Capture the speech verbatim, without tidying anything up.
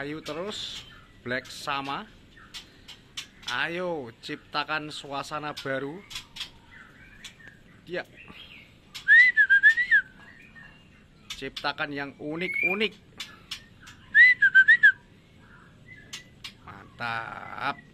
Ayo terus, black sama. Ayo ciptakan suasana baru. Ya, ciptakan yang unik-unik. Mantap.